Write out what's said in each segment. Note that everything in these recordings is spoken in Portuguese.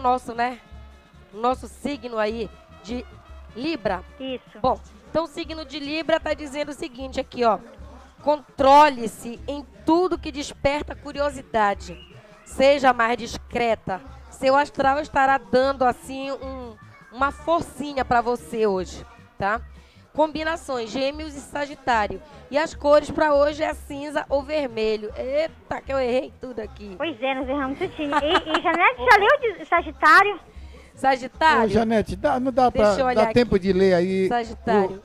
nosso, né? Nosso signo aí de Libra. Isso. Bom, então o signo de Libra tá dizendo o seguinte aqui, ó. Controle-se em tudo que desperta curiosidade. Seja mais discreta. Seu astral estará dando assim uma forcinha para você hoje, tá? Combinações, Gêmeos e Sagitário. E as cores para hoje é cinza ou vermelho. Eita, que eu errei tudo aqui. Pois é, nós erramos tudo. E Janete, já leu de Sagitário? Sagitário. Ô, Janete, não dá para dar tempo de ler aí. Sagitário.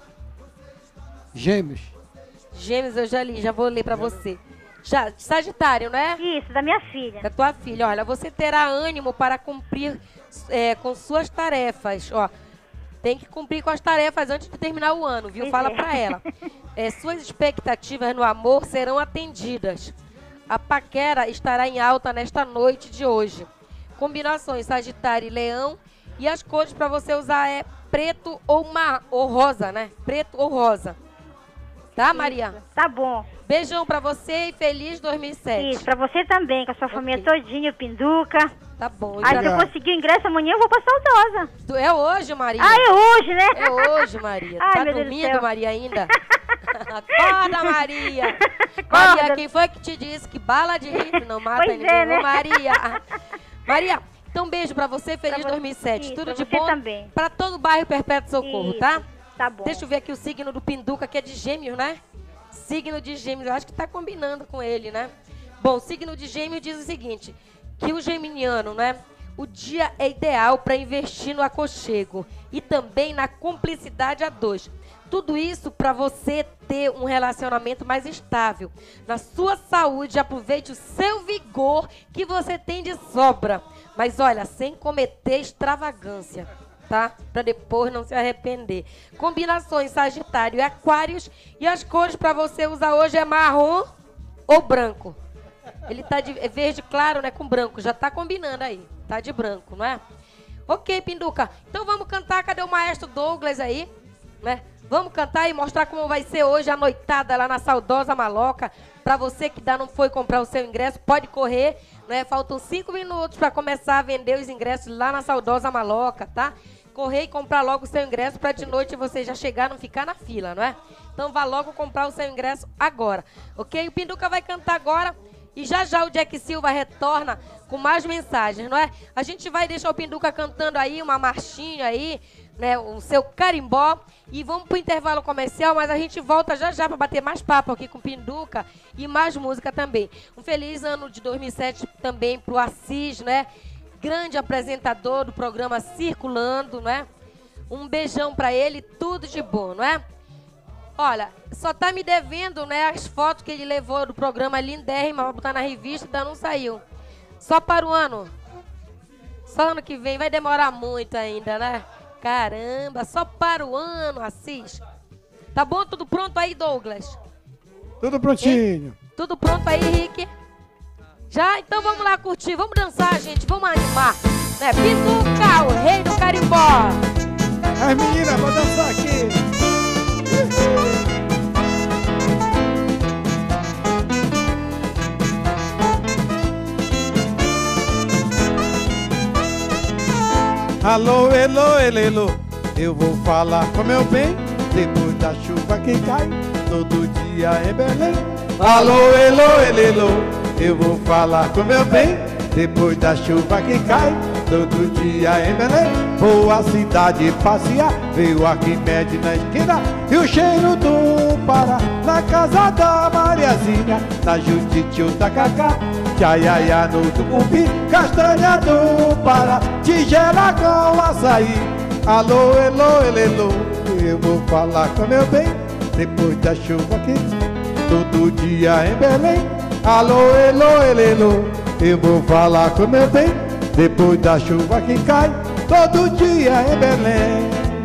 Gêmeos. Gêmeos eu já li, já vou ler para você. Já, Sagitário, né? Isso, da minha filha. Da tua filha. Olha, você terá ânimo para cumprir com suas tarefas, ó. Tem que cumprir com as tarefas antes de terminar o ano, viu? Fala pra ela. Suas expectativas no amor serão atendidas. A paquera estará em alta nesta noite de hoje. Combinações Sagitário e Leão. E as cores pra você usar é preto ou rosa, né? Preto ou rosa. Tá, Maria? Isso, tá bom. Beijão pra você e feliz 2007. Isso, pra você também, com a sua família todinha, o Pinduca. Tá bom. Aí se eu conseguir o ingresso amanhã, eu vou pra Saudosa. É hoje, Maria. Ah, é hoje, né? É hoje, Maria. Ai, tá meu Deus do dormindo, céu. Maria, ainda? Acorda, Maria. Acorda. Maria, quem foi que te disse que bala de rifle não mata Pois ninguém? é, né? Ô, Maria. Maria, então beijo pra você. Feliz Pra 2007. isso, Tudo pra de você bom também. pra todo o bairro Perpétuo Socorro, Isso, tá? tá bom. Deixa eu ver aqui o signo do Pinduca, que é de Gêmeos, né? Signo de Gêmeos, eu acho que tá combinando com ele, né? Bom, o signo de Gêmeos diz o seguinte, que o geminiano, né? O dia é ideal para investir no aconchego e também na cumplicidade a dois. Tudo isso para você ter um relacionamento mais estável. Na sua saúde, aproveite o seu vigor que você tem de sobra. Mas olha, sem cometer extravagância, tá? Para depois não se arrepender. Combinações Sagitário e Aquários. E as cores para você usar hoje é marrom ou branco. Ele tá de verde claro, né, com branco. Já tá combinando aí. Tá de branco, não é? Ok, Pinduca. Então vamos cantar. Cadê o maestro Douglas aí? Né? Vamos cantar e mostrar como vai ser hoje a noitada lá na Saudosa Maloca. Pra você que ainda não foi comprar o seu ingresso, pode correr, né? Faltam 5 minutos para começar a vender os ingressos lá na Saudosa Maloca, tá? Correr e comprar logo o seu ingresso para de noite você já chegar, não ficar na fila, não é? Então vá logo comprar o seu ingresso agora, ok? O Pinduca vai cantar agora e já já o Jack Silva retorna com mais mensagens, não é? A gente vai deixar o Pinduca cantando aí uma marchinha aí, né? O seu carimbó e vamos pro intervalo comercial, mas a gente volta já já para bater mais papo aqui com o Pinduca e mais música também. Um feliz ano de 2007 também pro Assis, né? Grande apresentador do programa Circulando, né? Um beijão pra ele, tudo de bom, não é? Olha, só tá me devendo, né, as fotos que ele levou do programa lindérrima, vai botar na revista, ainda não saiu. Só para o ano. Só ano que vem, vai demorar muito ainda, né? Caramba, só para o ano, Assis. Tá bom? Tudo pronto aí, Douglas? Tudo prontinho. Tudo pronto aí, Rick? Já? Então vamos lá curtir, vamos dançar, gente, vamos animar. Né? Pinduca, o rei do carimbó. As meninas, vou dançar aqui. Alô, elô, elelo, eu vou falar com meu bem, depois da chuva que cai, todo dia em Belém. Alô, elô, elelo, eu vou falar com meu bem, depois da chuva que cai, todo dia em Belém. Vou à cidade passear, veio Arquimedes na esquina, e o cheiro do Pará, na casa da Mariazinha, na Judite ou da Cacá, tchaiaia no Tucupi, castanha do Pará, tigela com açaí. Alô, elô, elelo, eu vou falar com meu bem, depois da chuva que todo dia em Belém. Alô, elô, elelo, eu vou falar com meu bem, depois da chuva que cai, todo dia em Belém.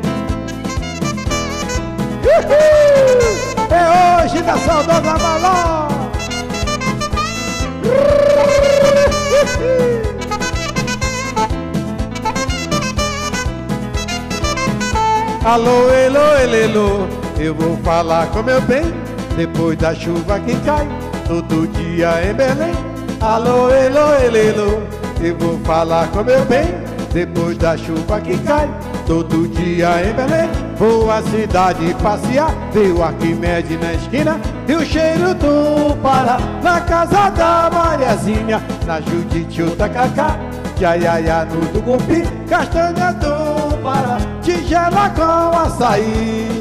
Uhul! É hoje da Saudosa Maló. Alô, elô, elelo, eu vou falar com meu bem, depois da chuva que cai, todo dia em Belém. Alô, elô, elelo, eu vou falar com meu bem, depois da chuva que cai. Todo dia em Belém, vou à cidade passear, ver o Arquimedes na esquina e o cheiro do Pará. Na casa da Mariazinha, na Judite o Tacacá, Jaiaia no Tucupi, castanha do Pará, tigela com açaí.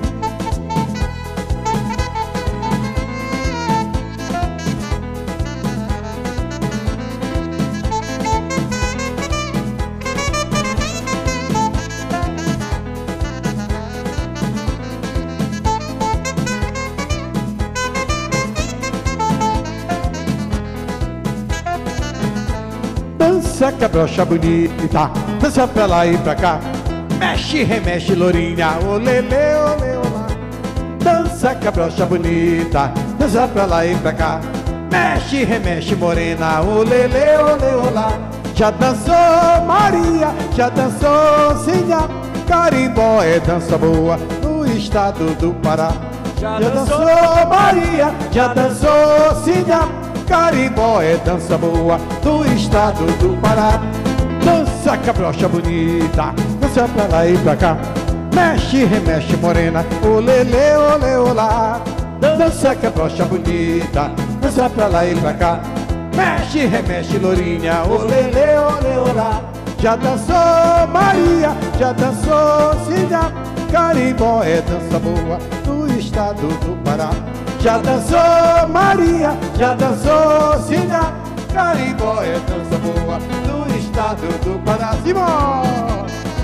Dança que a brocha bonita, dança pra lá e pra cá, mexe, remexe, lourinha, olele, ole, olá. Dança que a brocha bonita, dança pra lá e pra cá, mexe, remexe, morena, olele, ole, olá. Já dançou Maria, já dançou Sinha, carimbó é dança boa no estado do Pará. Já dançou Maria, já dançou Sinha, carimbó é dança boa do estado do Pará. Dança cabrocha bonita, dança pra lá e pra cá, mexe, remexe, morena, olele, ole, olá. Dança cabrocha bonita, dança pra lá e pra cá, mexe, remexe, lourinha, olele, ole, olá. Já dançou Maria, já dançou Cida, carimbó é dança boa do estado do Pará. Já dançou Maria, já dançou Cida, carimbó é dança boa do estado do Pará. Simão!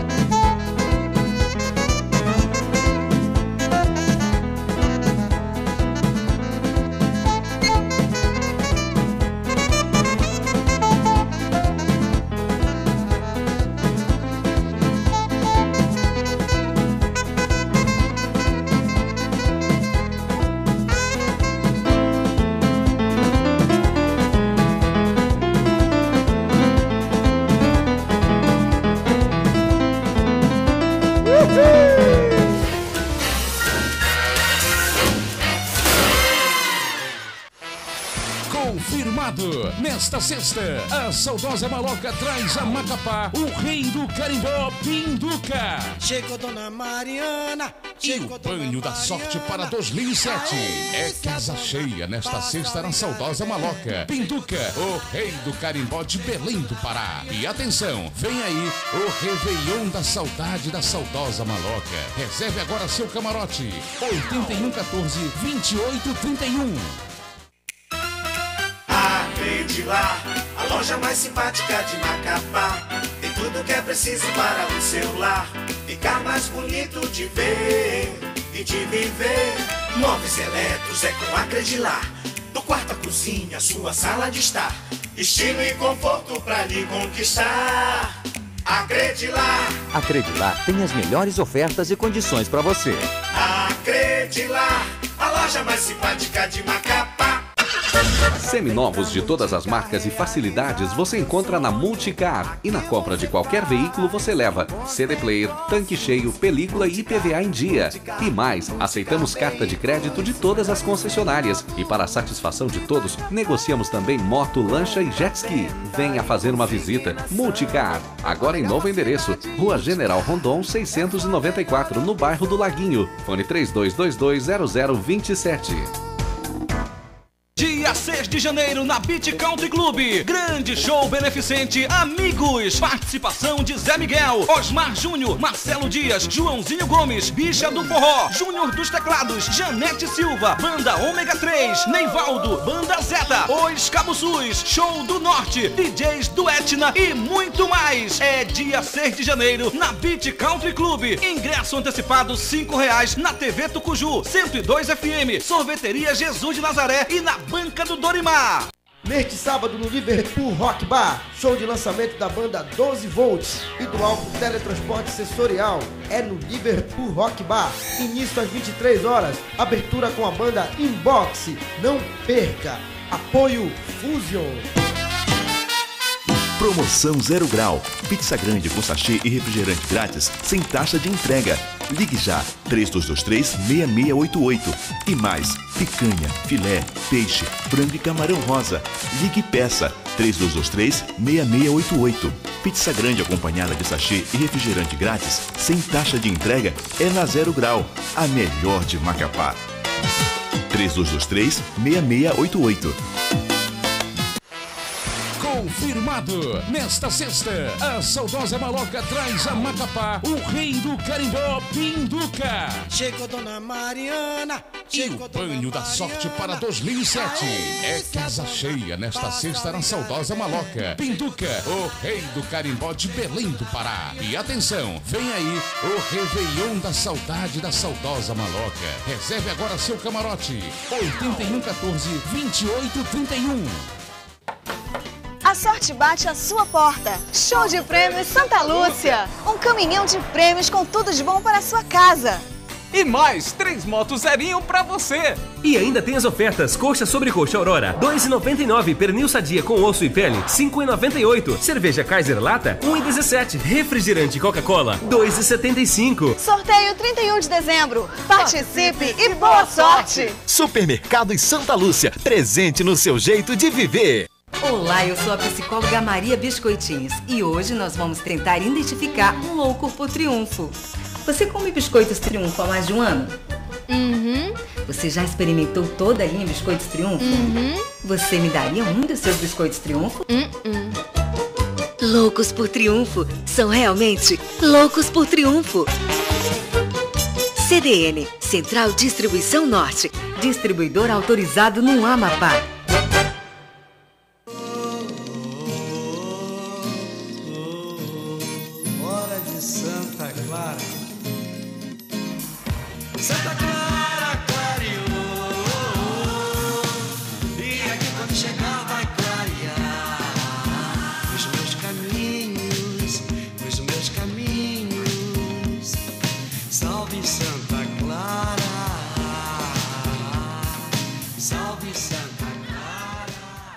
Confirmado! Nesta sexta, a saudosa Maloca traz a Macapá, o rei do carimbó, Pinduca. Chegou Dona Mariana. E o banho da sorte para 2007. É casa cheia nesta sexta na saudosa Maloca. Pinduca, o rei do carimbó de Belém do Pará. E atenção, vem aí o Réveillon da Saudade da saudosa Maloca. Reserve agora seu camarote. 8114-2831. Credilar, a loja mais simpática de Macapá. Tem tudo que é preciso para o seu lar ficar mais bonito de ver e de viver. Móveis eletros é com a Credilar. Do quarto à cozinha, sua sala de estar. Estilo e conforto pra lhe conquistar. Credilar. A Credilar tem as melhores ofertas e condições para você. Credilar, a loja mais simpática de Macapá. Seminovos de todas as marcas e facilidades você encontra na Multicar. E na compra de qualquer veículo você leva CD player, tanque cheio, película e IPVA em dia. E mais, aceitamos carta de crédito de todas as concessionárias. E para a satisfação de todos, negociamos também moto, lancha e jet ski. Venha fazer uma visita. Multicar, agora em novo endereço, Rua General Rondon 694, no bairro do Laguinho. Fone 32220027. Dia 6 de janeiro na Beach Country Club. Grande show beneficente Amigos. Participação de Zé Miguel, Osmar Júnior, Marcelo Dias, Joãozinho Gomes, Bicha do Forró, Júnior dos Teclados, Janete Silva, Banda Ômega 3, Neivaldo, Banda Zeta, Os Cabuçus, Show do Norte, DJs do Etna e muito mais. É dia 6 de janeiro na Beach Country Club. Ingresso antecipado R$5 na TV Tucuju, 102 FM, Sorveteria Jesus de Nazaré e na Banca do Dorimar. Neste sábado no Liverpool Rock Bar, show de lançamento da banda 12 Volts e do álbum Teletransporte Sensorial. É no Liverpool Rock Bar. Início às 23 horas. Abertura com a banda Inbox. Não perca. Apoio Fusion. Promoção 0 grau. Pizza grande com sachê e refrigerante grátis sem taxa de entrega. Ligue já, 3223-6688. E mais, picanha, filé, peixe, frango e camarão rosa. Ligue e peça, 3223-6688. Pizza grande acompanhada de sachê e refrigerante grátis, sem taxa de entrega, é na 0 Grau, a melhor de Macapá. 3223-6688. Confirmado! Nesta sexta, a saudosa Maloca traz a Macapá, o rei do carimbó, Pinduca. Chegou Dona Mariana. E o Banho da Sorte para 2007. É casa cheia nesta sexta na saudosa Maloca. Pinduca, o rei do carimbó de Belém do Pará. E atenção, vem aí o Réveillon da Saudade da saudosa Maloca. Reserve agora seu camarote. 8114-2831. A sorte bate à sua porta. Show de prêmios Santa Lúcia. Um caminhão de prêmios com tudo de bom para a sua casa. E mais 3 motos zerinho pra você. E ainda tem as ofertas coxa sobre coxa Aurora, R$ 2,99. Pernil sadia com osso e pele, R$ 5,98. Cerveja Kaiser Lata, R$ 1,17. Refrigerante Coca-Cola, R$ 2,75. Sorteio 31 de dezembro. Participe e boa sorte. Supermercados Santa Lúcia, presente no seu jeito de viver. Olá, eu sou a psicóloga Maria Biscoitinhos e hoje nós vamos tentar identificar um louco por triunfo. Você come biscoitos Triunfo há mais de um ano? Você já experimentou toda a linha Biscoitos Triunfo? Você me daria um dos seus biscoitos Triunfo? Loucos por Triunfo são realmente loucos por triunfo. CDN, Central Distribuição Norte. Distribuidor autorizado no Amapá. Hora de Santa Clara. Santa Clara clareou. E aqui quando chegar vai clarear os meus caminhos, os meus caminhos. Salve Santa Clara. Salve Santa Clara.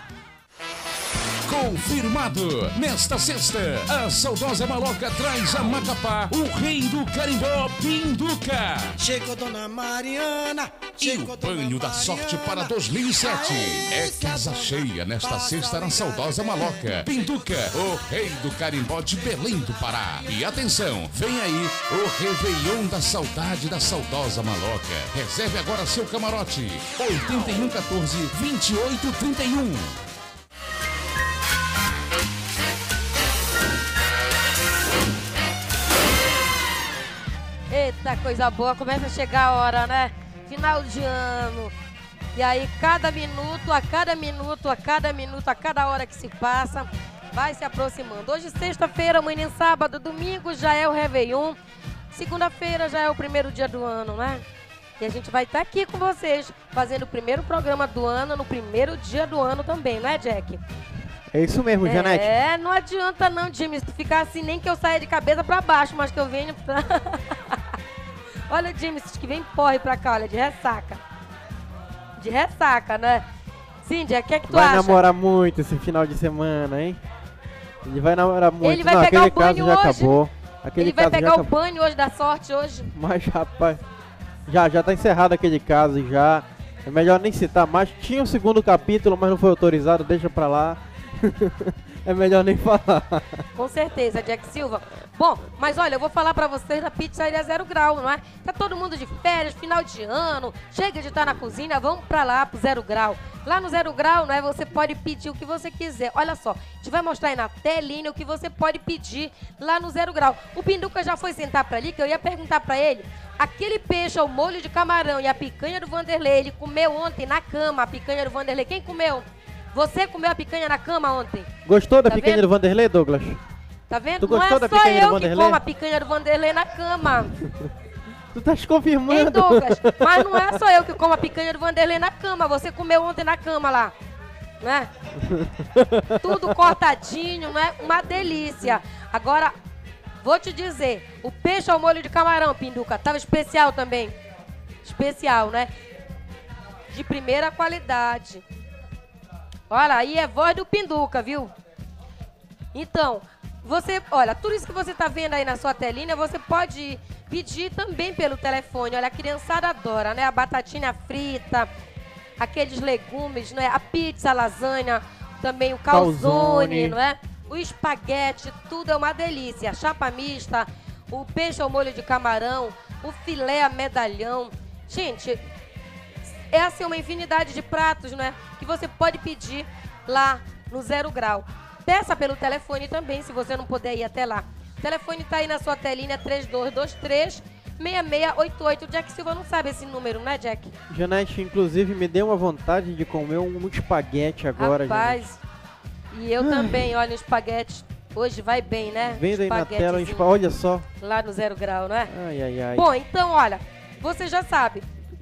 Confirmado! Nesta sexta, a saudosa Maloca traz a Macapá, o rei do carimbó, Pinduca. Chegou Dona Mariana. E o Banho da Sorte para 2007. É casa cheia nesta sexta na saudosa Maloca. Pinduca, o rei do carimbó de Belém do Pará. E atenção, vem aí o Réveillon da Saudade da saudosa Maloca. Reserve agora seu camarote. 8114-2831. Eita, coisa boa, começa a chegar a hora, né? Final de ano. E aí, cada minuto, a cada hora que se passa, vai se aproximando. Hoje, sexta-feira, amanhã, sábado, domingo já é o Réveillon. Segunda-feira já é o primeiro dia do ano, né? E a gente vai estar aqui com vocês, fazendo o primeiro programa do ano, no primeiro dia do ano também, né, Jack? É isso mesmo, Janete. É, não adianta não, Jimmy, se tu ficar assim, nem que eu saia de cabeça pra baixo, mas que eu venho pra... Olha, Jimmy, que vem porre pra cá, olha, de ressaca. De ressaca, né? Cindy, o que é que tu acha? Vai namorar muito esse final de semana, hein? Ele vai namorar muito. Ele vai pegar o banho hoje. Acabou. Ele vai pegar o banho hoje da sorte hoje. Mas, rapaz, já tá encerrado aquele caso já. É melhor nem citar mais. Tinha um segundo capítulo, mas não foi autorizado, deixa pra lá. É melhor nem falar. Com certeza, Jack Silva. Bom, mas olha, eu vou falar pra vocês da pizzaria 0 Grau, não é? Tá todo mundo de férias, final de ano, chega de estar na cozinha, vamos pra lá, pro 0 Grau. Lá no 0 Grau, né, você pode pedir o que você quiser. Olha só, a gente vai mostrar aí na telinha o que você pode pedir lá no 0 Grau. O Pinduca já foi sentar pra ali, que eu ia perguntar pra ele, aquele peixe ao molho de camarão e a picanha do Vanderlei, ele comeu ontem na cama, a picanha do Vanderlei. Quem comeu? Você comeu a picanha na cama ontem? Gostou da picanha do Vanderlei, Douglas? Tá vendo? Tu gostou da Não picanha do é só eu que Vanderlei? como a picanha do Vanderlei na cama. Tu tá se confirmando. Hein, Douglas? Mas não é só eu que como a picanha do Vanderlei na cama. Você comeu ontem na cama lá. Né? Tudo cortadinho, não é? Uma delícia. Agora, vou te dizer, o peixe ao molho de camarão, Pinduca, tava especial também. Especial, né? De primeira qualidade. Olha, aí é voz do Pinduca, viu? Então, você, olha, tudo isso que você tá vendo aí na sua telinha, você pode pedir também pelo telefone. Olha, a criançada adora, né? A batatinha frita, aqueles legumes, né? A pizza, a lasanha, também o calzone, não é? o espaguete, tudo é uma delícia. Chapa mista, o peixe ao molho de camarão, o filé a medalhão. Gente, é assim uma infinidade de pratos, né? Que você pode pedir lá no 0 Grau. Peça pelo telefone também, se você não puder ir até lá. O telefone tá aí na sua telinha, 3223-6688. O Jack Silva não sabe esse número, né, Jack? Janete, inclusive, me deu uma vontade de comer um espaguete agora, Rapaz, e eu também, olha, o espaguete hoje vai bem, né? Vendo aí na tela, olha só. Lá no 0 Grau, né? Ai, ai, ai. Bom, então, olha, você já sabe.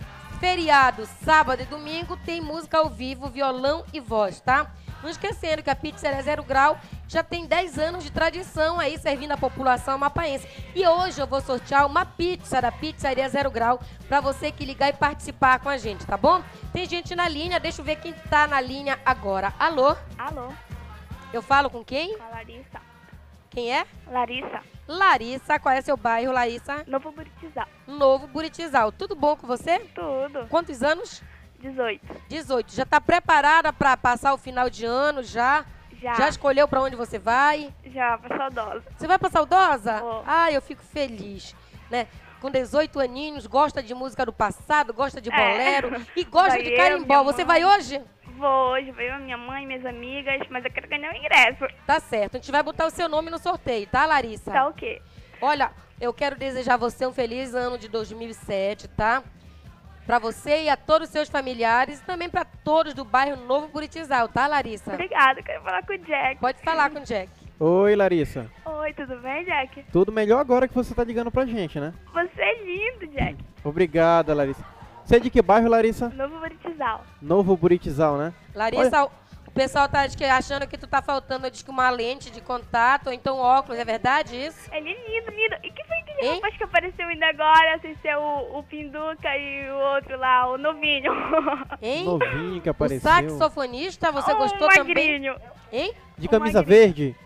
Feriado, sábado e domingo tem música ao vivo, violão e voz, tá? Não esquecendo que a Pizzaria 0 Grau já tem 10 anos de tradição aí, servindo a população mapaense. E hoje eu vou sortear uma pizza da Pizzaria 0 Grau pra você que ligar e participar com a gente, tá bom? Tem gente na linha, deixa eu ver quem tá na linha agora. Alô? Alô? Eu falo com quem? Com a Larissa. Quem é? Larissa. Larissa, qual é seu bairro, Larissa? Novo Buritizal. Novo Buritizal. Tudo bom com você? Tudo. Quantos anos? 18. 18. Já tá preparada pra passar o final de ano, já? Já. Já escolheu pra onde você vai? Já, pra Saudosa. Você vai pra Saudosa? Oh. Ah, eu fico feliz, né? Com 18 aninhos, gosta de música do passado, gosta de bolero e gosta Vai de carimbó. Você vai hoje? Vou hoje, veio a minha mãe e minhas amigas, mas eu quero ganhar o ingresso. Tá certo, a gente vai botar o seu nome no sorteio, tá, Larissa? Tá ok. Olha, eu quero desejar a você um feliz ano de 2007, tá? Pra você e a todos os seus familiares e também pra todos do bairro Novo Buritizal, tá, Larissa? Obrigada, quero falar com o Jack. Pode falar com o Jack. Oi, Larissa. Oi, tudo bem, Jack? Tudo melhor agora que você tá ligando pra gente, né? Você é lindo, Jack. Obrigada, Larissa. Você é de que bairro, Larissa? Novo Buritizal. Novo Buritizal, né? Larissa, o pessoal tá achando que tu tá faltando diz que uma lente de contato ou então óculos, é verdade isso? Ele é lindo, lindo. E que foi aquele rapaz que apareceu ainda agora, sem ser o Pinduca e o outro lá, o Novinho? Hein? Novinho que apareceu. O saxofonista, você gostou magrinho. também? Hein? De camisa verde?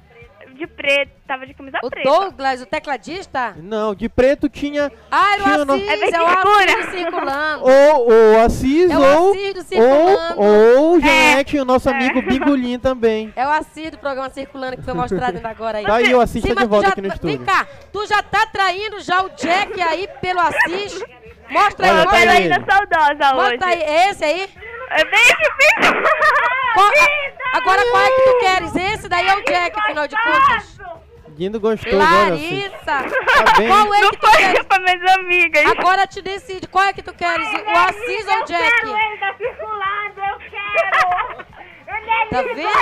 De preto, tava de camisa O preta. Douglas, o tecladista? Não, de preto tinha... Ah, era o tinha Assis, é o Assis circulando. Ou Assis, É o Assis do Circulando. ou Janete, o nosso amigo Bingolim também. É o Assis do programa Circulando que foi mostrado ainda agora aí. Tá aí o Assis tá de volta aqui no Vem estúdio. cá, tu já tá traindo já o Jack aí pelo Assis? Mostra Olha, aí, tá mostra aí aí. ele. Saudosa hoje. Mostra aí, é esse aí? É bem difícil. Agora qual é que tu queres? Esse daí é o Jack, afinal de contas. Dindo gostou agora, Assis. Larissa, Tá bem. qual é Não que tu foi queres? pra minhas amigas. Agora te decide, qual é que tu queres? O Assis ou o Jack? Ele tá circulando, eu quero. Tá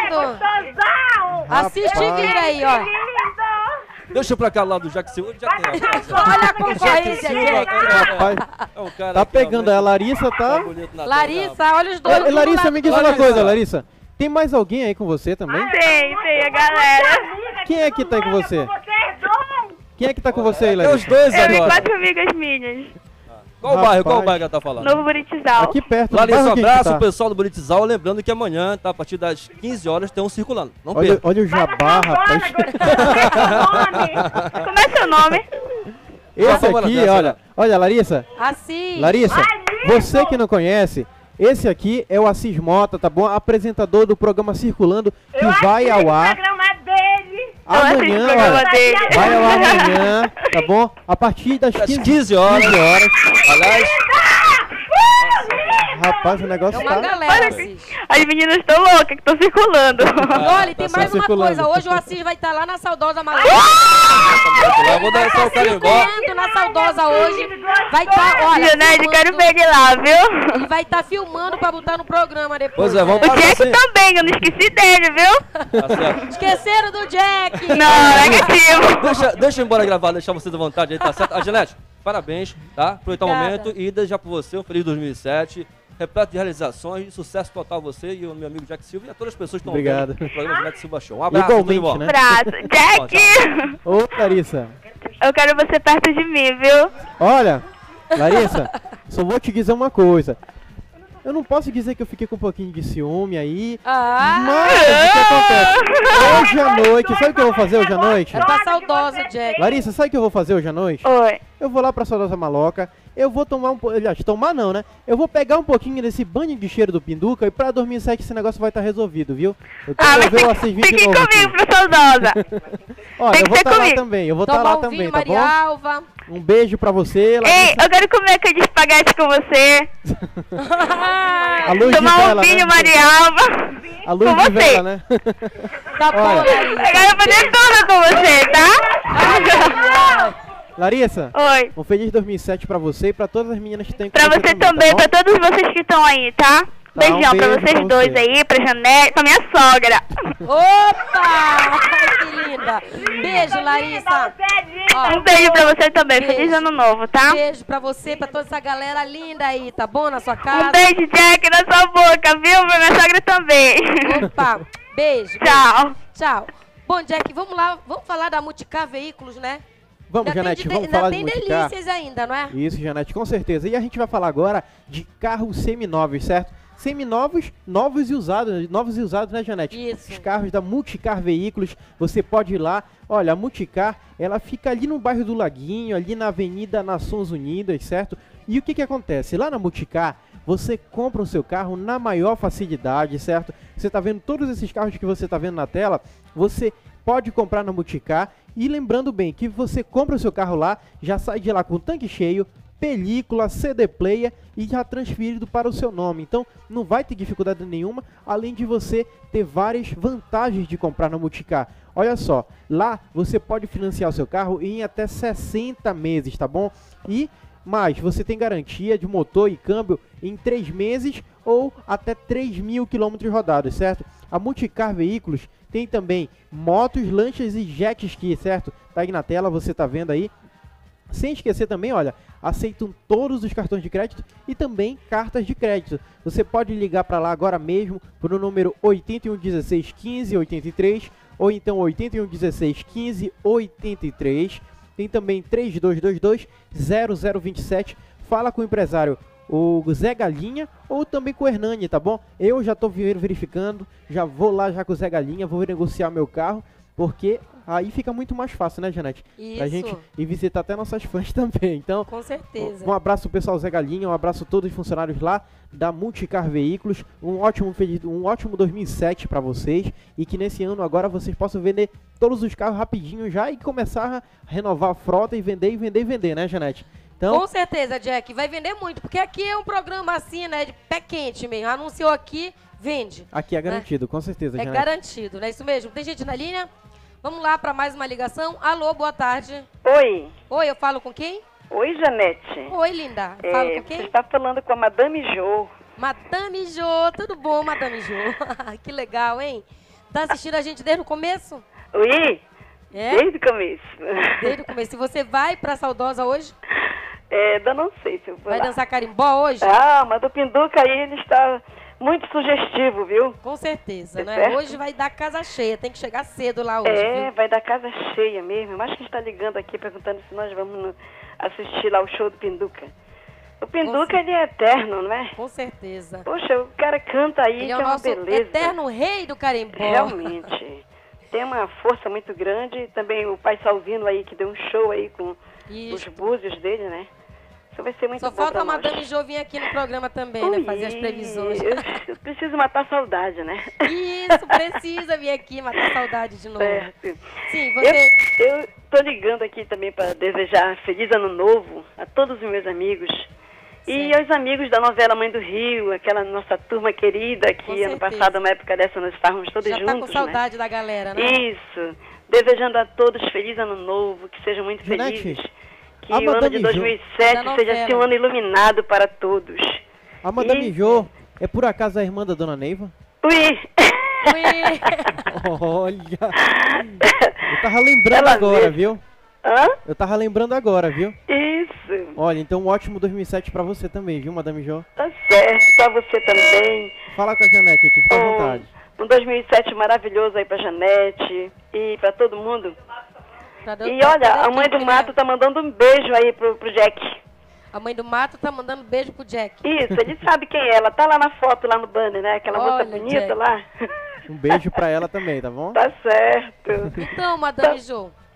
vendo? Assiste e vira aí, ó. Deixa pra cá lá do Jack Silva. Olha a concorrência, Jack. Rapaz, tá pegando a Larissa, tá? Larissa, olha os dois. Ô, Larissa, me diz uma coisa, Larissa. Tem mais alguém aí com você também? Tem a galera. Quem é que tá aí com você? Quem é que tá com você aí, É Larissa? os dois Eu e agora. 4 amigas minhas. Qual bairro? Qual bairro que ela tá falando? Novo Buritizal. Aqui perto do Larissa, bairro um que a gente abraço tá. o pessoal do Buritizal. Lembrando que amanhã, tá, a partir das 15 horas, tem um circulando. Não Olha, perca. olha o jabá, rapaz. Como é seu nome? Esse Vamos lá, aqui, Larissa. olha, Larissa. Assis. Larissa, você que não conhece, esse aqui é o Assis Mota, tá bom? Apresentador do programa Circulando, que vai ao ar amanhã, olha, vai ao ar amanhã, tá bom? A partir das 15 horas. Aliás, rapaz, o negócio É uma tá... galera, Assis. As meninas estão loucas que estão circulando. E olha, e tem Tá mais só uma circulando. coisa. Hoje o Assis vai estar lá na Saudosa Maluca. Eu vou dançar o carimbó. Circulando na Saudosa hoje. Vai estar, olha, Janete, quero ver ele lá, viu? ele vai estar filmando pra botar no programa depois. Pois é, vamos O para Jack você. também, eu não esqueci dele, viu? Tá certo. Esqueceram do Jack. Não, negativo. Deixa eu ir embora gravar, deixar vocês à vontade aí, tá certo? A Janete, parabéns, tá? Aproveitar o Obrigada. momento e desejar pra você um feliz 2007. Repleto de realizações, de sucesso total a você e o meu amigo Jack Silva e a todas as pessoas que estão Obrigado. ouvindo o programa Jack Silva Show. Um abraço, Igualmente, tudo de bom. né? Abraço. Jack! Ô, Larissa, Eu quero você perto de mim, viu? olha, Larissa, só vou te dizer uma coisa. Eu não posso dizer que eu fiquei com um pouquinho de ciúme aí, mas o que acontece? Hoje à noite, sabe o que eu vou fazer hoje à noite? Tá saudosa, Jack. Larissa, sabe o que eu vou fazer hoje à noite? Oi. Eu vou lá pra Saudosa Maloca eu vou tomar um pouco, aliás, tomar não, né? Eu vou pegar um pouquinho desse banho de cheiro do Pinduca e pra 2007 esse negócio vai estar resolvido, viu? Eu quero ver o Assis Vinte de novo comigo, professor Dosa. Olha, eu vou estar lá também, eu vou estar lá também, tá bom? Alva. Um beijo pra você, Larissa. Ei, eu quero comer aquele espaguete com você. A luz tomar de vela, um vinho, né? Marialva. A luz com de você. vela, né? Tá bom, Eu quero fazer tudo com você, tá? Larissa, Oi. Um feliz 2007 pra você e pra todas as meninas que estão Pra você também, tá bom? pra todos vocês que estão aí, tá? Beijão um pra beijo vocês pra dois você. aí, pra Janete, pra minha sogra. Opa! Que linda! Beijo, Larissa. Ó, Um beijo pra você também, feliz ano novo, tá? Beijo pra você, pra toda essa galera linda aí, tá bom? Na sua casa. Um beijo, Jack, na sua boca, viu? Pra minha sogra também. Opa, beijo. Tchau. Beijo. Tchau. Bom, Jack, vamos lá, vamos falar da Multicar Veículos, né? Vamos, Ainda Janete, tem vamos falar de tem Multicar. delícias ainda, não é? Isso, Janete, com certeza. E a gente vai falar agora de carros seminovos, certo? Seminovos, novos e usados, né, Janete? Isso. Os carros da Multicar Veículos, você pode ir lá. Olha, a Multicar, ela fica ali no bairro do Laguinho, ali na Avenida Nações Unidas, certo? E o que que acontece? Lá na Multicar, você compra o seu carro na maior facilidade, certo? Você tá vendo todos esses carros que você tá vendo na tela, você pode comprar na Multicar. E lembrando bem que você compra o seu carro lá, já sai de lá com o tanque cheio, película, CD player e já transferido para o seu nome. Então não vai ter dificuldade nenhuma, além de você ter várias vantagens de comprar na Multicar. Olha só, lá você pode financiar o seu carro em até 60 meses, tá bom? E mais, você tem garantia de motor e câmbio em 3 meses ou até 3.000 km rodados, certo? A Multicar Veículos tem também motos, lanchas e jet ski, certo? Tá aí na tela, você tá vendo aí. Sem esquecer também, olha, aceitam todos os cartões de crédito e também cartas de crédito. Você pode ligar para lá agora mesmo para o número 81 16 15 83 ou então 81 16 15 83. Tem também 3222 0027. Fala com o empresário, o Zé Galinha, ou também com o Hernani, tá bom? Eu já tô verificando, já vou lá já com o Zé Galinha, vou negociar meu carro, porque aí fica muito mais fácil, né, Janete? Isso. Pra gente ir visitar até nossas fãs também. Então, com certeza. Um abraço pro pessoal Zé Galinha, um abraço a todos os funcionários lá da Multicar Veículos. Um ótimo 2007 para vocês e que nesse ano agora vocês possam vender todos os carros rapidinho já e começar a renovar a frota e vender, né, Janete? Então, com certeza, Jack. Vai vender muito, porque aqui é um programa assim, né, de pé quente mesmo. Anunciou aqui, vende. Aqui é garantido, com certeza, É Janete. garantido, né? Isso mesmo. Tem gente na linha? Vamos lá para mais uma ligação. Alô, boa tarde. Oi. Oi, eu falo com quem? Oi, Janete. Oi, linda. Falo com quem? Você está falando com a Madame Jo. Madame Jo, tudo bom, Madame Jo? Que legal, hein? Tá assistindo a gente desde o começo? Oi. É? Desde o começo. Desde o começo. E você vai pra Saudosa hoje? Eu não sei se eu vou Vai lá. dançar carimbó hoje? Ah, mas o Pinduca aí, ele está muito sugestivo, viu? Com certeza, É né? certo? Hoje vai dar casa cheia, tem que chegar cedo lá hoje, viu? Vai dar casa cheia mesmo. Mas que está ligando aqui perguntando se nós vamos assistir lá o show do Pinduca. O Pinduca, ele é eterno, não é? Com certeza. Poxa, o cara canta aí, Ele que é é o uma nosso beleza. eterno rei do carimbó. Realmente. Tem uma força muito grande. Também o Pai Salvino aí, que deu um show aí com os búzios dele, né? Isso vai ser muito Só bom falta pra a nós. Madame Jo vir aqui no programa também, né? Fazer as previsões. Eu preciso matar a saudade, né? Isso, precisa vir aqui matar a saudade de novo. Certo. Sim, você... Eu tô ligando aqui também para desejar feliz ano novo a todos os meus amigos. E aos amigos da novela Mãe do Rio, aquela nossa turma querida que ano certeza. passado, uma época dessa, nós estávamos todos Já juntos, tá com saudade da galera, né? Isso. Desejando a todos feliz ano novo, que sejam muito Janete, felizes. Que a o ano Madame de Jo- 2007 Da seja novela. assim um ano iluminado para todos. A Madame Jo é por acaso a irmã da Dona Neiva? Ui! Olha, eu tava lembrando Ela agora, mesmo. viu? Hã? Eu tava lembrando agora, viu? Isso. Olha, então um ótimo 2007 pra você também, viu, Madame Jo? Tá certo, pra você também. Fala com a Janete aqui, fica à vontade. Um 2007 maravilhoso aí pra Janete e pra todo mundo. E olha, a mãe do Mato tá mandando um beijo aí pro Jack. A mãe do Mato tá mandando beijo pro Jack. Isso, ele sabe quem é. Ela tá lá na foto, lá no banner, né? Aquela moça Olha, bonita Jack. lá. Um beijo pra ela também, tá bom? Tá certo. Então, Madame Jo.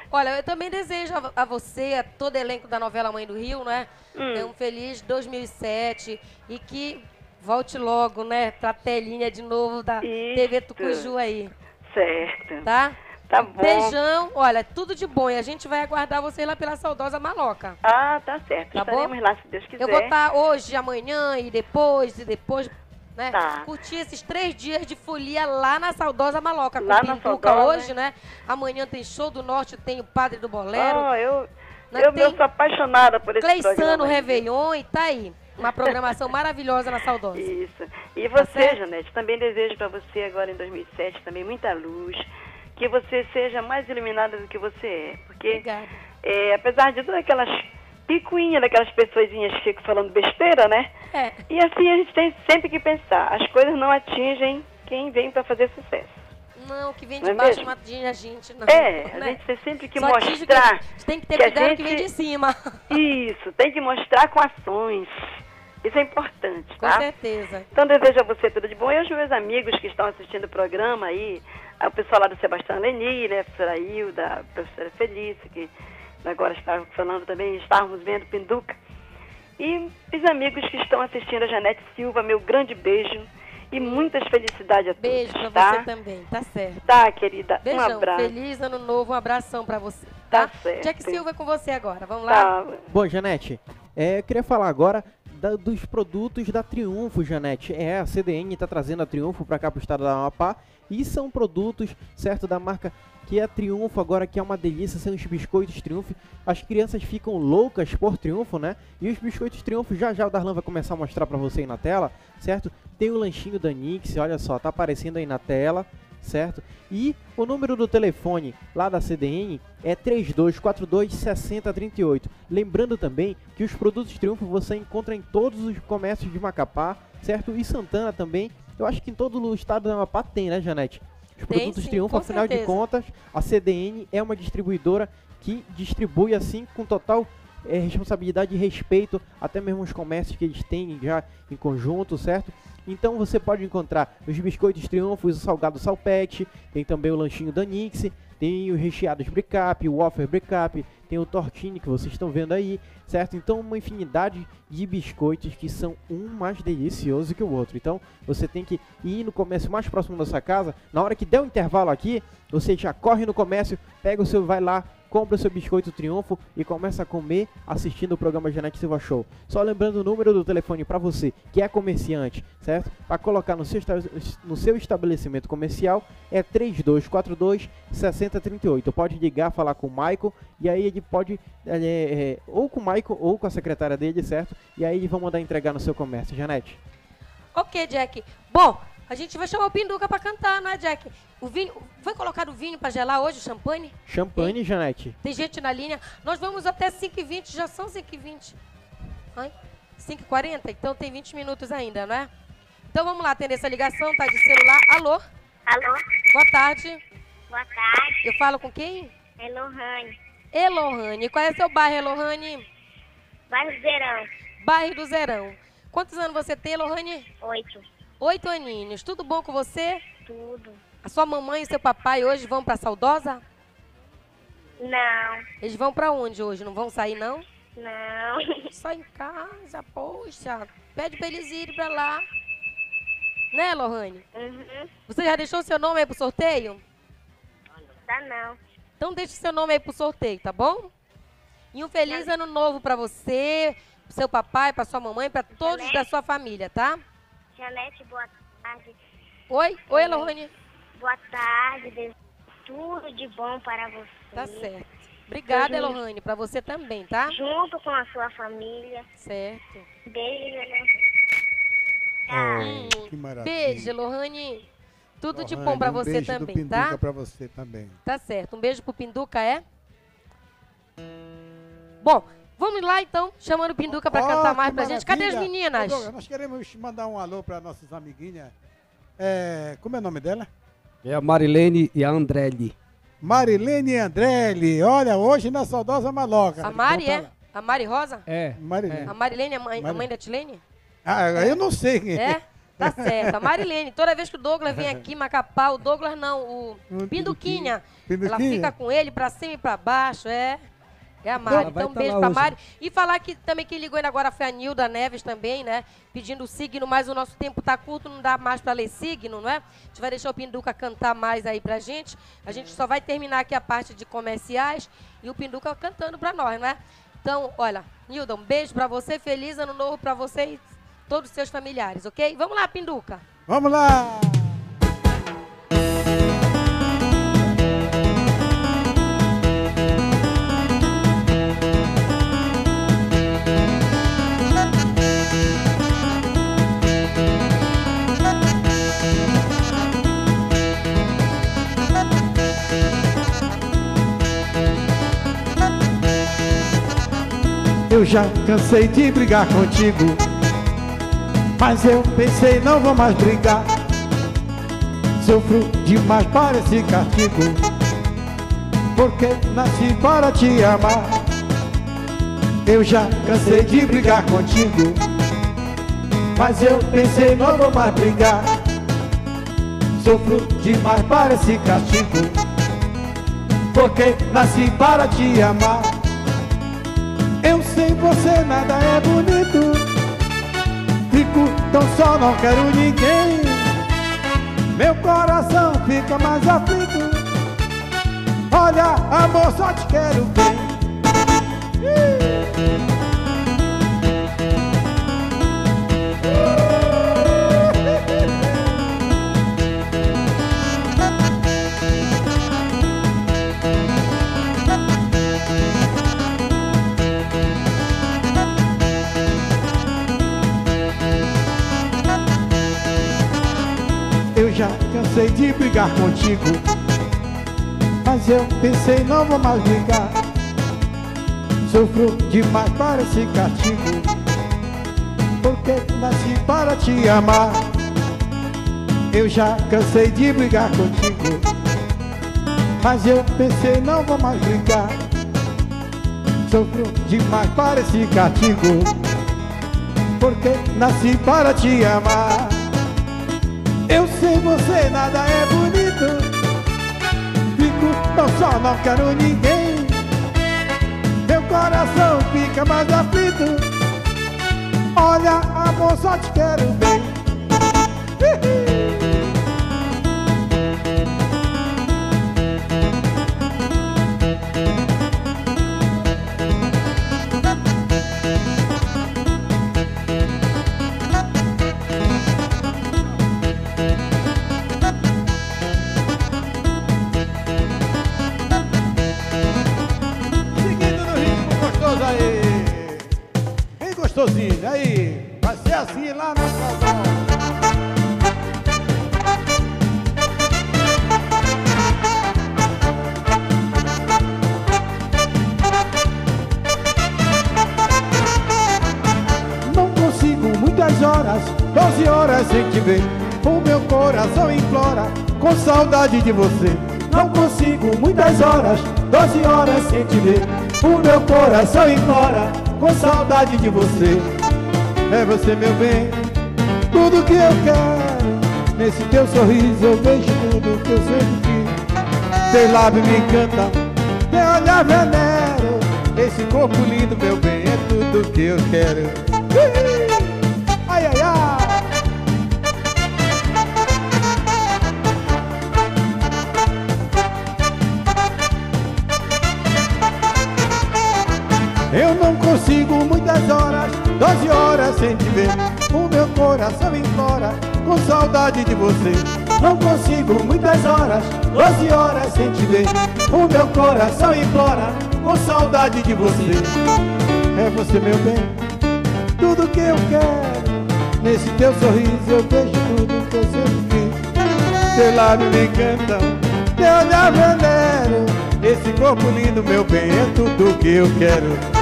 Olha, eu também desejo a você, a todo elenco da novela Mãe do Rio, né? Um feliz 2007 e que volte logo, né, pra telinha de novo da TV Tucuju aí. Certo. Tá? Tá bom. Beijão, olha, tudo de bom. E a gente vai aguardar vocês lá pela saudosa Maloca. Ah, tá certo. Tá Estaremos bom? lá, se Deus quiser. Eu vou estar hoje, amanhã e depois, né? Tá. Curtir esses 3 dias de folia lá na saudosa Maloca. Lá com na Pinduca saudosa, hoje, né? Amanhã tem Show do Norte, tem o Padre do Bolero. Eu sou apaixonada por esse Cleissano, programa. Réveillon e tá aí. Uma programação maravilhosa na saudosa. Isso. E você, Janete, também desejo para você agora em 2007 também muita luz. Que você seja mais iluminada do que você é. Porque, apesar de todas aquelas picuinhas daquelas pessoazinhas que ficam falando besteira, né? E assim a gente tem sempre que pensar. As coisas não atingem quem vem para fazer sucesso. Não, que vem Não é de baixo mesmo? não atinge a gente, não. A né? gente tem sempre que Só atinge mostrar. tem que ter cuidado que vem de cima. Isso, tem que mostrar com ações. Isso é importante, tá? Com certeza. Então desejo a você tudo de bom. E aos meus amigos que estão assistindo o programa aí, o pessoal lá do Sebastião Leni, né, a professora Hilda, a professora Felícia, que agora está falando também, estávamos vendo Pinduca. E os amigos que estão assistindo a Janete Silva, meu grande beijo e muitas felicidades a todos. Beijo pra tá? você também, tá certo. Tá, querida. Beijão, Um abraço. feliz ano novo, um abração pra você. Tá certo. Jack Silva é com você agora, vamos lá? Bom, Janete, eu queria falar agora dos produtos da Triunfo, Janete. A CDN está trazendo a Triunfo para cá, para o estado da Amapá. E são produtos, certo, da marca que é Triunfo agora, que é uma delícia. São os biscoitos Triunfo. As crianças ficam loucas por Triunfo, né? E os biscoitos Triunfo, já o Darlan vai começar a mostrar para você aí na tela, certo? Tem o lanchinho da Nix, olha só, tá aparecendo aí na tela, certo? E o número do telefone lá da CDN é 3242-6038. Lembrando também que os produtos Triunfo você encontra em todos os comércios de Macapá, certo? E Santana também. Eu acho que em todo o estado da Amapá tem, né, Janete? Os produtos sim, Triunfo, com afinal de certeza. contas, a CDN é uma distribuidora que distribui assim com total responsabilidade e respeito, até mesmo os comércios que eles têm já em conjunto, certo? Então você pode encontrar os biscoitos Triunfo, o salgado Salpete, tem também o lanchinho da Nix, tem os recheados Bricap, o wafer Bricap, tem o tortini que vocês estão vendo aí, certo? Então uma infinidade de biscoitos que são um mais delicioso que o outro. Então você tem que ir no comércio mais próximo da sua casa, na hora que der um intervalo aqui, você já corre no comércio, pega o seu, vai lá, compra o seu biscoito Triunfo e começa a comer assistindo o programa Janete Silva Show. Só lembrando o número do telefone para você que é comerciante, certo? Para colocar no seu estabelecimento comercial é 3242-6038. Pode ligar, falar com o Michael e aí ele pode, ou com o Michael ou com a secretária dele, certo? E aí eles vão mandar entregar no seu comércio, Janete. Ok, Jack. Bom, a gente vai chamar o Pinduca pra cantar, não é, Jack? O vinho, foi colocado vinho pra gelar hoje, champanhe? Champanhe, Janete. Tem gente na linha. Nós vamos até 5h20, já são 5h20. 5h40, então tem 20 minutos ainda, não é? Então vamos lá atender essa ligação, tá de celular. Alô? Alô? Boa tarde. Boa tarde. Eu falo com quem? Elohane. Elohane. Qual é seu bairro, Elohane? Bairro do Zerão. Bairro do Zerão. Quantos anos você tem, Elohane? 8. 8 aninhos. Tudo bom com você? Tudo. A sua mamãe e seu papai hoje vão pra Saudosa? Não. Eles vão pra onde hoje? Não vão sair, não? Não. Só em casa, poxa. Pede pra eles irem pra lá. Né, Lohane? Uhum. Você já deixou seu nome aí pro sorteio? Tá não. Então deixe seu nome aí pro sorteio, tá bom? E um feliz ano novo pra você, pro seu papai, pra sua mamãe, pra todos Janete. da sua família, tá? Janete, boa tarde. Oi? Oi, Lohane. Boa tarde. Desejo tudo de bom para você. Tá certo. Obrigada, Beijo. Elohane, pra você também, tá? Junto com a sua família. Certo. Beijo, Que maravilha. Beijo, Elohane. Tudo de Lohane, bom pra um você beijo do também, Pinduca tá? pra você também. Tá certo. Um beijo pro Pinduca, é? Bom, vamos lá então, chamando o Pinduca pra cantar mais pra gente. Cadê as meninas? Ô, Douglas, nós queremos mandar um alô para nossas amiguinhas. Como é o nome dela? É a Marilene e a Andrelli. Marilene e Andrelli. Olha, hoje na saudosa Maloca. A Mari é? A Mari Rosa? É. Marilene. A Marilene, a mãe da Tilene? Ah, eu não sei quem É? Tá certo. A Marilene, toda vez que o Douglas vem aqui em Macapá, o Douglas não, o Pinduquinha. Ela fica com ele pra cima e pra baixo, é a Mari. Então, um beijo pra Mari. E falar que também quem ligou ainda agora foi a Nilda Neves também, né? Pedindo o signo, mas o nosso tempo tá curto, não dá mais pra ler signo, não é? A gente vai deixar o Pinduca cantar mais aí pra gente. A gente só vai terminar aqui a parte de comerciais e o Pinduca cantando pra nós, não é? Então, olha, Nilda, um beijo pra você, feliz ano novo pra você e todos os seus familiares, ok? Vamos lá, Pinduca. Vamos lá! Eu já cansei de brigar contigo, mas eu pensei não vou mais brigar. Sofro demais para esse castigo, porque nasci para te amar. Eu já cansei de brigar contigo, mas eu pensei não vou mais brigar. Sofro demais para esse castigo, porque nasci para te amar. Eu sem você nada é bonito, fico tão só, não quero ninguém. Meu coração fica mais aflito, olha amor, só te quero bem. Eu já cansei de brigar contigo, mas eu pensei não vou mais brigar. Sofro demais para esse castigo, porque nasci para te amar. Eu já cansei de brigar contigo, mas eu pensei não vou mais brigar. Sofro demais para esse castigo, porque nasci para te amar. Eu sem você nada é bonito, fico tão só, não quero ninguém. Meu coração fica mais aflito, olha amor, só te quero bem. Gostosinho, aí, vai ser assim lá no salão. Não consigo muitas horas, 12 horas sem te ver. O meu coração implora, com saudade de você. Não consigo muitas horas, 12 horas sem te ver. O meu coração implora, com saudade de você. É você, meu bem, tudo que eu quero. Nesse teu sorriso eu vejo tudo que eu sempre quis. Teu lábio me encanta, teu olhar venero. Esse corpo lindo, meu bem, é tudo que eu quero. Ai, ai, ai. Eu não consigo muitas horas, 12 horas sem te ver. O meu coração implora, com saudade de você. Não consigo muitas horas, 12 horas sem te ver. O meu coração implora, com saudade de você. É você, meu bem, tudo que eu quero. Nesse teu sorriso eu vejo tudo que eu sempre quis. Teu lábio me encanta, teu olhar venero. Esse corpo lindo, meu bem, é tudo que eu quero.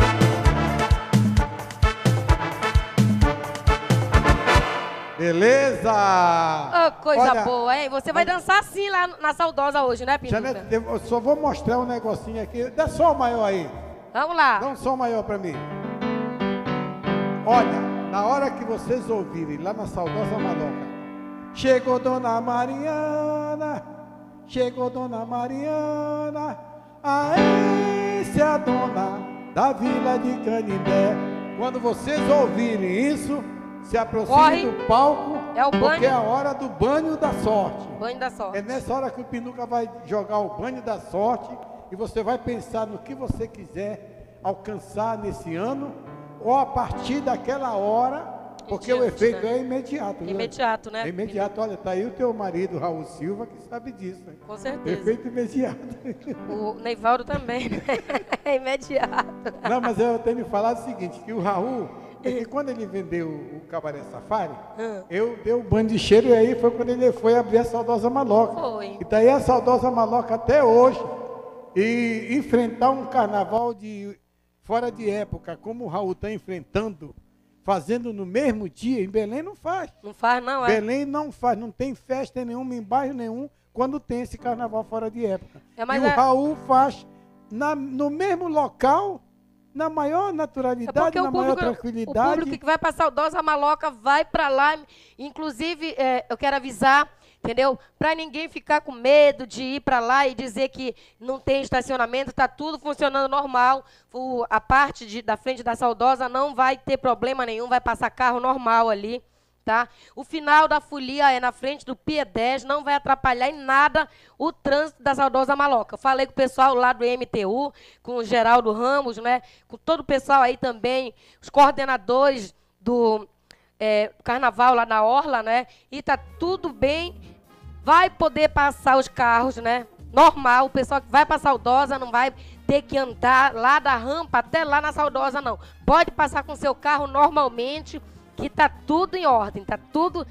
Beleza? beleza! Coisa Olha, boa, hein? Você vai dançar assim lá na Saudosa hoje, né, Pinduca? Janete, eu só vou mostrar um negocinho aqui. Dá som maior aí. Vamos lá. Dá um som maior pra mim. Olha, na hora que vocês ouvirem lá na Saudosa Maloca, chegou Dona Mariana, chegou Dona Mariana, a essa é a dona da Vila de Canindé. Quando vocês ouvirem isso, se aproxime do palco, porque é a hora do banho da sorte. Banho da sorte. É nessa hora que o Pinduca vai jogar o banho da sorte e você vai pensar no que você quiser alcançar nesse ano ou a partir daquela hora, porque o efeito é imediato. Imediato, né? É imediato. Olha, tá aí o teu marido, Raul Silva, que sabe disso. Né? Com certeza. Efeito imediato. O Neivaldo também, né? É imediato. Não, mas eu tenho falado o seguinte, que o Raul, é que quando ele vendeu o Cabaré Safari, eu dei um banho de cheiro e aí foi quando ele foi abrir a Saudosa Maloca. Foi. E daí a Saudosa Maloca até hoje, e enfrentar um carnaval fora de época, como o Raul está enfrentando, fazendo no mesmo dia, em Belém não faz. Não faz não, é? Belém não faz, não tem festa nenhuma, em bairro nenhum, quando tem esse carnaval fora de época. E o Raul faz no mesmo local, na maior naturalidade, na maior tranquilidade. O público que vai para a Saudosa Maloca vai para lá. Inclusive, eu quero avisar, entendeu? Para ninguém ficar com medo de ir para lá e dizer que não tem estacionamento, está tudo funcionando normal. A parte da frente da Saudosa não vai ter problema nenhum, vai passar carro normal ali. Tá? O final da folia é na frente do Pia 10, não vai atrapalhar em nada o trânsito da Saudosa Maloca. Eu falei com o pessoal lá do MTU, com o Geraldo Ramos, né? Com todo o pessoal aí também, os coordenadores do carnaval lá na Orla, né? E tá tudo bem, vai poder passar os carros, né? Normal, o pessoal que vai para a Saudosa não vai ter que andar lá da rampa até lá na Saudosa, não. Pode passar com seu carro normalmente, que tá tudo em ordem, tá tudo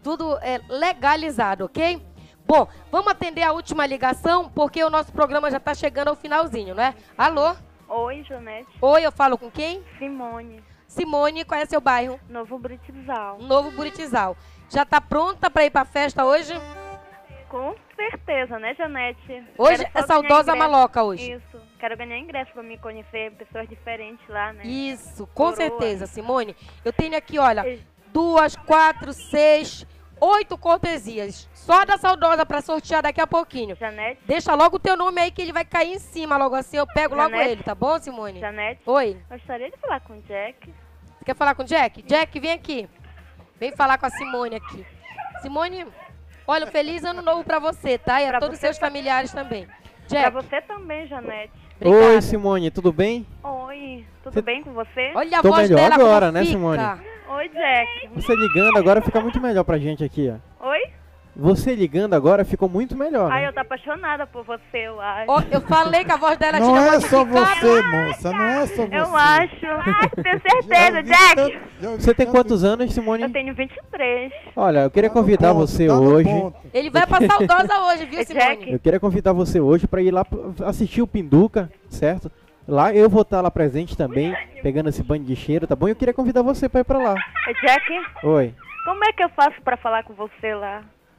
legalizado, ok? Bom, vamos atender a última ligação, porque o nosso programa já tá chegando ao finalzinho, né? Alô? Oi, Janete. Oi, eu falo com quem? Simone. Simone, qual é seu bairro? Novo Buritizal. Novo Buritizal. Já tá pronta para ir pra festa hoje? Com certeza, né, Janete? Hoje é Saudosa Maloca hoje. Isso. Quero ganhar ingresso para me conhecer pessoas diferentes lá, né? Isso, com certeza, Simone. Eu tenho aqui, olha, 2, 4, 6, 8 cortesias. Só da Saudosa para sortear daqui a pouquinho. Janete. Deixa logo o teu nome aí que ele vai cair em cima logo assim. Eu pego logo ele, tá bom, Simone? Janete. Oi. Gostaria de falar com o Jack. Você quer falar com o Jack? Jack, vem aqui. Vem falar com a Simone aqui. Simone, olha, feliz ano novo para você, tá? E a todos os seus familiares também. Jack. Para você também, Janete. Obrigada. Oi, Simone, tudo bem? Oi, tudo bem com você? Olha a Tô voz melhor dela agora, como né, fica. Simone? Oi, Jack. Você ligando agora fica muito melhor pra gente aqui, ó. Oi? Você ligando agora ficou muito melhor. Ai, né? eu tô apaixonada por você, eu acho. Oh, eu falei que a voz dela Não tinha é só você, moça, não é só você. Eu acho. Ai, tenho certeza, Jack. Você tem quantos anos, Simone? Eu tenho 23. Olha, eu queria convidar você hoje. Ele vai pra Saudosa hoje, viu, Simone? Eu queria convidar você hoje pra ir lá assistir o Pinduca, certo? Lá eu vou estar lá presente também, pegando esse banho de cheiro, tá bom? Eu queria convidar você pra ir pra lá. Jack? Oi. Como é que eu faço pra falar com você lá?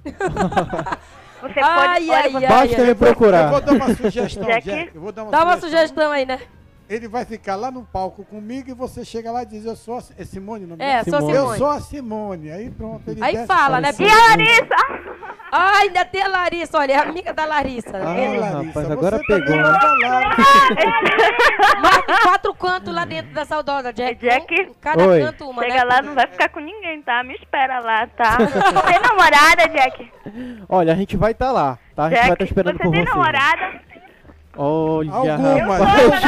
Você Ai, pode... ai, Olha, Basta me procurar. Eu vou dar uma sugestão, Jack? Jack. Eu vou dar Dá uma sugestão aí, né? Ele vai ficar lá no palco comigo e você chega lá e diz, eu sou é Simone o nome É, dela? sou Simone. Eu sou a Simone. Aí pronto, ele Aí desce fala, né? para E a Larissa? Ah, ainda tem a Larissa, olha, é amiga da Larissa. Rapaz, agora pegou, né? Marca 4 cantos lá dentro da Saudosa, Jack. Jack, cada Oi. canto uma, chega né? lá, não vai ficar com ninguém, tá? Me espera lá, tá? Você tem namorada, Jack? Olha, a gente vai estar lá, tá? A gente vai estar esperando você por tem você. namorada? Olha, Algumas.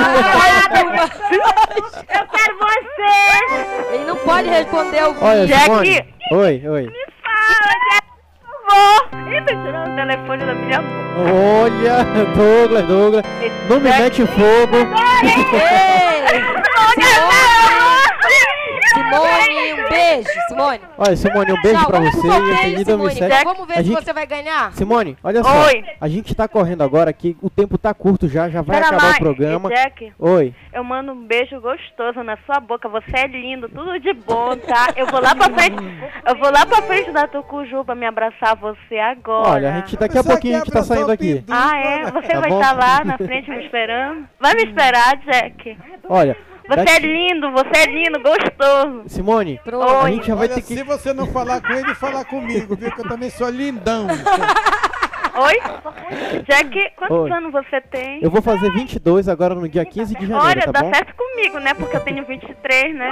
Eu quero você! Ele não pode responder ao Olha, Jack! Simone. Oi. Fala, Jack, por favor! Ih, tá tirando o telefone da minha boca. Olha, Douglas. Não me mete fogo. Simone, um beijo, Simone. Simone. Olha, Simone, um beijo pra você. Vamos E feliz 2007. Vamos ver se você vai ganhar. Simone, olha só. Oi. A gente tá correndo agora aqui, o tempo tá curto já vai acabar o programa. Jack, Oi. eu mando um beijo gostoso na sua boca. Você é lindo, tudo de bom, tá? Eu vou lá pra frente da Tucujuba me abraçar você agora. Olha, a gente daqui a pouquinho a gente tá saindo aqui. Ah, é? Você Tá vai bom? estar lá na frente me esperando? Vai me esperar, Jack. Olha, Você é lindo, gostoso. Simone, Oi. a gente já vai Olha, ter que... se você não falar com ele, falar comigo, viu? Que eu também sou lindão. Oi? Jack, quantos Oi. anos você tem? Eu vou fazer 22 agora no dia 15 de janeiro, Olha, tá dá bom? certo comigo, né? Porque eu tenho 23, né?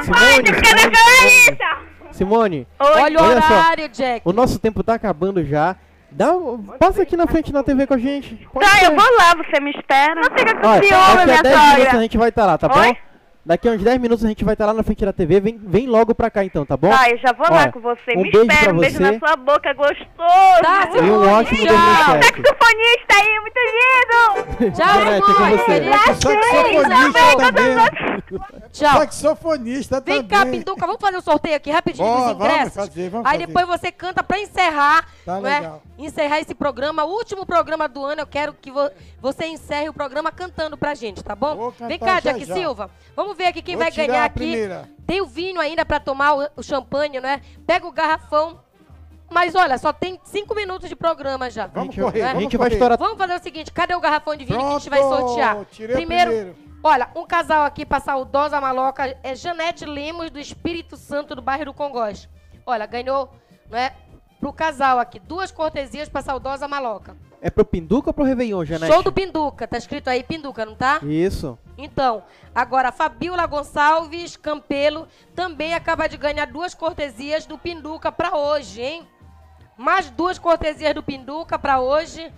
Simone, Olha o horário, Jack. o nosso tempo tá acabando já. Passa aqui na frente na TV com a gente. Pode Tá, ser. eu vou lá, você me espera. Não fica com Olha, ciúme, daqui a minha 10 minutos a sogra. gente vai estar lá, tá Oi? bom? Daqui a uns 10 minutos a gente vai estar lá na frente da TV. Vem logo pra cá então, tá bom? Tá, eu já vou lá Olha, com você. um Me beijo espera, pra um beijo você. na sua boca, gostoso. Tá, E um ótimo 2007. Saxofonista aí, muito lindo. Tchau, Janete, é com você. Saxofonista também. Tchau. Saxofonista Vem também. cá, Pinduca, vamos fazer um sorteio aqui rapidinho Bora, dos ingressos? vamos fazer. Aí depois você canta pra encerrar, Tá não é? legal. Encerrar esse programa, o último programa do ano. Eu quero que você encerre o programa cantando pra gente, tá bom? cantar Vem cá, já, Jack já. Silva. Vamos ver aqui quem Vou vai tirar ganhar a aqui. primeira. Tem o vinho ainda pra tomar o champanhe, não é? Pega o garrafão. Mas olha, só tem 5 minutos de programa já. Vamos não correr, é? vamos correr. Vamos fazer o seguinte, cadê o garrafão de vinho que a gente Pronto, vai sortear? tirei o primeiro. Olha, um casal aqui pra saudosa maloca é Janete Lemos, do Espírito Santo, do bairro do Congós. Olha, ganhou, não é? Pro casal aqui, 2 cortesias pra saudosa maloca. É pro Pinduca ou pro Réveillon, Janete? Show do Pinduca, tá escrito aí Pinduca, não tá? Isso. Então, agora a Fabiola Gonçalves Campelo também acaba de ganhar 2 cortesias do Pinduca pra hoje, hein? Mais 2 cortesias do Pinduca pra hoje.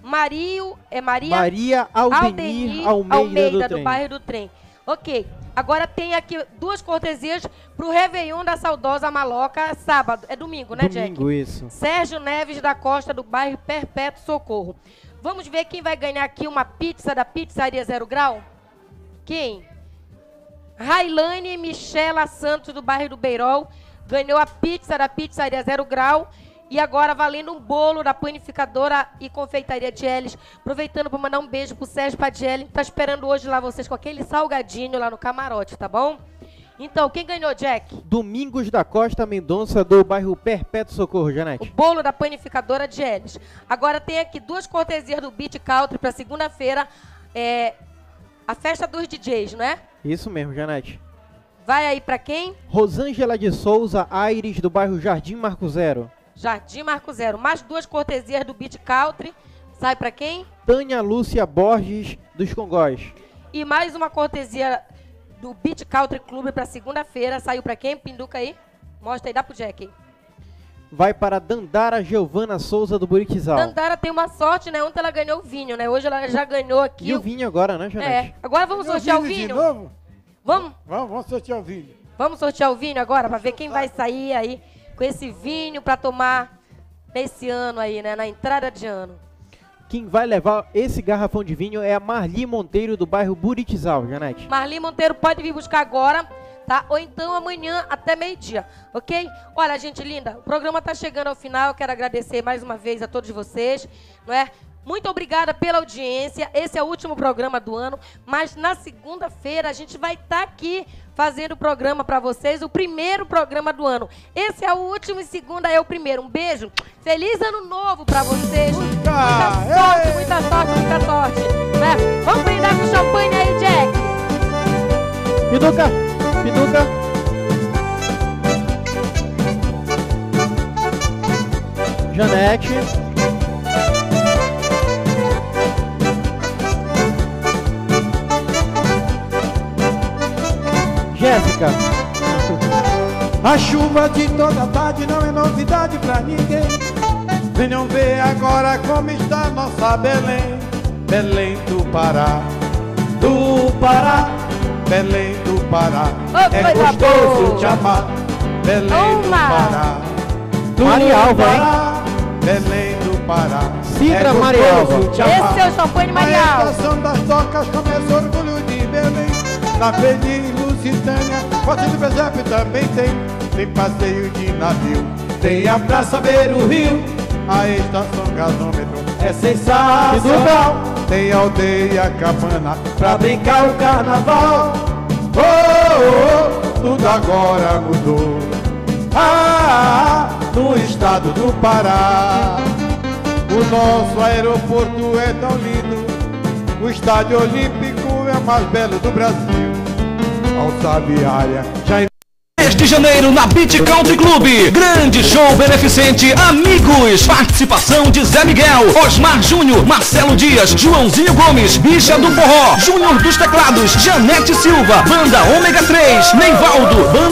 Maria Aldenir Almeida do Trem. bairro do Trem. Ok, agora tem aqui 2 cortesias pro Réveillon da saudosa maloca, sábado, é domingo, né, Jack? Domingo, isso. Sérgio Neves da Costa, do bairro Perpétuo Socorro. Vamos ver quem vai ganhar aqui uma pizza da Pizzaria Zero Grau? Quem? Railane Michela Santos, do bairro do Beirol, ganhou a pizza da Pizzaria Zero Grau. E agora valendo um bolo da Panificadora e Confeitaria de Elis. Aproveitando para mandar um beijo pro Sérgio Padielli, que tá esperando hoje lá vocês com aquele salgadinho lá no camarote, tá bom? Então, quem ganhou, Jack? Domingos da Costa Mendonça, do bairro Perpétuo Socorro, O Janete. bolo da Panificadora de Elis. Agora tem aqui 2 cortesias do Beat Country para segunda-feira. A festa dos DJs, não é? Isso mesmo, Janete. Vai aí para quem? Rosângela de Souza Aires, do bairro Jardim Marco Zero. Jardim Marco Zero. Mais 2 cortesias do Beat Country. Sai para quem? Tânia Lúcia Borges, dos Congós. E mais uma cortesia do Beat Country Clube para segunda-feira. Saiu para quem? Pinduca aí. Mostra aí, dá pro Jack aí. Vai para Dandara Giovana Souza, do Buritizal. Dandara tem uma sorte, né? Ontem ela ganhou o vinho, né? Hoje ela já ganhou aqui. E o vinho agora, né, Janete? Agora vamos sortear o De vinho. novo? Vamos? Vamos sortear o vinho. Vamos sortear o vinho agora para ver quem vai sair aí com esse vinho para tomar nesse ano aí, né? Na entrada de ano. Quem vai levar esse garrafão de vinho é a Marli Monteiro, do bairro Buritizal, Janete. Marli Monteiro pode vir buscar agora, tá? Ou então amanhã até meio-dia, ok? Olha, gente linda, o programa tá chegando ao final. Eu quero agradecer mais uma vez a todos vocês, não é? Muito obrigada pela audiência. Esse é o último programa do ano, mas na segunda-feira a gente vai estar aqui fazendo o programa para vocês, o primeiro programa do ano. Esse é o último e segunda é o primeiro. Um beijo. Feliz ano novo para vocês. Muita sorte, muita sorte, muita sorte. Né? Vamos brindar com champanhe aí, Jack. Pinduca, Pinduca. Janete. Jéssica. A chuva de toda tarde não é novidade pra ninguém. Venham ver agora como está nossa Belém. Belém do Pará, do Pará, Belém do Pará. É gostoso te amar, Belém do Pará, do Marialva, Pará, Belém do Pará. Cidra Marialva. Esse é o champanhe Marialva. A estação das docas começa orgulho de Belém. Na Feliz Lusitânia, Forte do Presépio também tem. tem passeio de navio, tem a praça beira o rio, a estação gasômetro é sensacional, tem aldeia cabana pra brincar o carnaval. Oh, oh, oh, tudo agora mudou, no estado do Pará. O nosso aeroporto é tão lindo, o estádio olímpico é o mais belo do Brasil. Alça viária já 10 de janeiro na Beach Country Club, grande show beneficente Amigos, participação de Zé Miguel, Osmar Júnior, Marcelo Dias, Joãozinho Gomes, Bicha do Forró, Júnior dos Teclados, Janete Silva, Banda Ômega 3, Neivaldo, Banda